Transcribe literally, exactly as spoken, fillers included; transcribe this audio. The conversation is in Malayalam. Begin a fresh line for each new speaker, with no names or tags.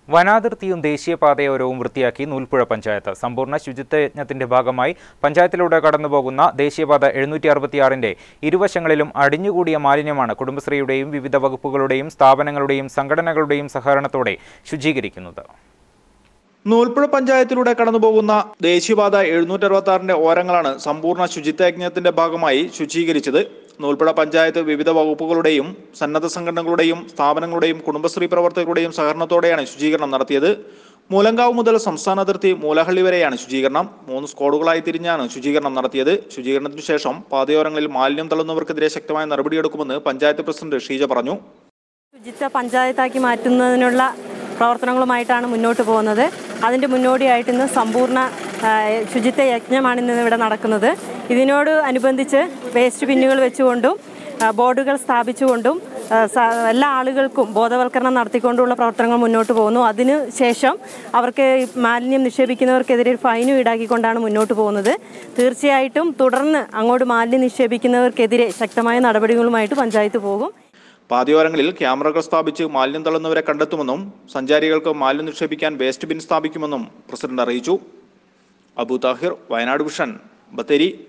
വനാതിർത്തിയും ദേശീയപാതയോരവും വൃത്തിയാക്കി നൂൽപ്പുഴ പഞ്ചായത്ത്. സമ്പൂർണ്ണ ശുചിത്വ യജ്ഞത്തിന്റെ ഭാഗമായി പഞ്ചായത്തിലൂടെ കടന്നുപോകുന്ന ദേശീയപാത എഴുന്നൂറ്റി അറുപത്തിയാറിന്റെ ഇരുവശങ്ങളിലും അടിഞ്ഞുകൂടിയ മാലിന്യമാണ് കുടുംബശ്രീയുടെയും വിവിധ വകുപ്പുകളുടെയും സ്ഥാപനങ്ങളുടെയും സംഘടനകളുടെയും സഹകരണത്തോടെ ശുചീകരിക്കുന്നത്.
നൂൽപ്പുഴ പഞ്ചായത്തിലൂടെ കടന്നുപോകുന്ന ദേശീയപാത എഴുന്നൂറ്റി അറുപത്തി ആറിന്റെ ഓരങ്ങളാണ് സമ്പൂർണ്ണ ശുചിത്വ യജ്ഞത്തിന്റെ ഭാഗമായി ശുചീകരിച്ചത്. നൂൽപ്പുഴ പഞ്ചായത്ത് വിവിധ വകുപ്പുകളുടെയും സന്നദ്ധ സംഘടനകളുടെയും സ്ഥാപനങ്ങളുടെയും കുടുംബശ്രീ പ്രവർത്തകരുടെയും സഹകരണത്തോടെയാണ് ശുചീകരണം നടത്തിയത്. മൂലങ്കാവ് മുതൽ സംസ്ഥാന അതിർത്തി മൂലഹള്ളി വരെയാണ് ശുചീകരണം. മൂന്ന് സ്ക്വാഡുകളായി തിരിഞ്ഞാണ് ശുചീകരണം നടത്തിയത്. ശുചീകരണത്തിനു ശേഷം പാതയോരങ്ങളിൽ മാലിന്യം തള്ളുന്നവർക്കെതിരെ ശക്തമായ നടപടിയെടുക്കുമെന്ന് പഞ്ചായത്ത് പ്രസിഡന്റ് ഷീജ പറഞ്ഞു.
ശുചിത്വ പഞ്ചായത്താക്കി മാറ്റുന്നതിനുള്ള പ്രവർത്തനങ്ങളുമായിട്ടാണ് മുന്നോട്ട് പോകുന്നത്. അതിൻ്റെ മുന്നോടിയായിട്ട് ഇന്ന് സമ്പൂർണ്ണ ശുചിത്വ യജ്ഞമാണ് ഇന്ന് ഇവിടെ നടക്കുന്നത്. ഇതിനോട് അനുബന്ധിച്ച് വേസ്റ്റ് ബിന്നുകൾ വെച്ചുകൊണ്ടും ബോർഡുകൾ സ്ഥാപിച്ചുകൊണ്ടും എല്ലാ ആളുകൾക്കും ബോധവൽക്കരണം നടത്തിക്കൊണ്ടുള്ള പ്രവർത്തനങ്ങൾ മുന്നോട്ട് പോകുന്നു. അതിന് ശേഷം അവർക്ക് മാലിന്യം നിക്ഷേപിക്കുന്നവർക്കെതിരെ ഫൈനും ഈടാക്കിക്കൊണ്ടാണ് മുന്നോട്ട് പോകുന്നത്. തീർച്ചയായിട്ടും തുടർന്ന് അങ്ങോട്ട് മാലിന്യം നിക്ഷേപിക്കുന്നവർക്കെതിരെ ശക്തമായ നടപടികളുമായിട്ട് പഞ്ചായത്ത് പോകും.
പാതയോരങ്ങളിൽ ക്യാമറകൾ സ്ഥാപിച്ച് മാലിന്യം തള്ളുന്നവരെ കണ്ടെത്തുമെന്നും സഞ്ചാരികൾക്ക് മാലിന്യം നിക്ഷേപിക്കാൻ വേസ്റ്റ് ബിൻ സ്ഥാപിക്കുമെന്നും പ്രസിഡന്റ് അറിയിച്ചു. അബു താഹിർ, വയനാട് വിഷൻ, ബത്തേരി.